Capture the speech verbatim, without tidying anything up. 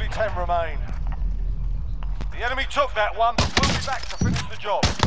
Only ten remain. The enemy took that one, but we'll be back to finish the job.